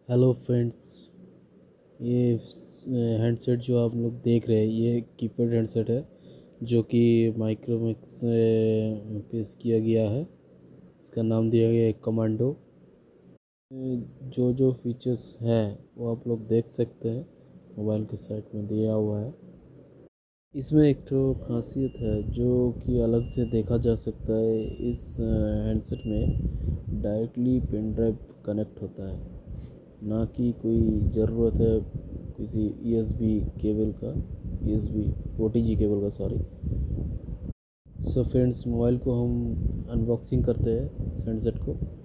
Hello friends. ये handset जो आप लोग देख रहे हैं ये कीपैड हैंडसेट है जो कि माइक्रोमैक्स से पेश किया गया है। इसका नाम दिया गया है कमांडो। जो जो फीचर्स है वो आप लोग देख सकते हैं, मोबाइल के साइड में दिया हुआ है। इसमें एक तो खासियत है जो कि अलग से देखा जा सकता है। इस हैंडसेट में डायरेक्टली पेन ड्राइव कनेक्ट होता है, ना कि कोई ज़रूरत है किसी ईएसबी केबल का, ईएसबी ओटीजी केबल का, सॉरी। सो फ्रेंड्स, मोबाइल को हम अनबॉक्सिंग करते हैं इस हैंडसेट को।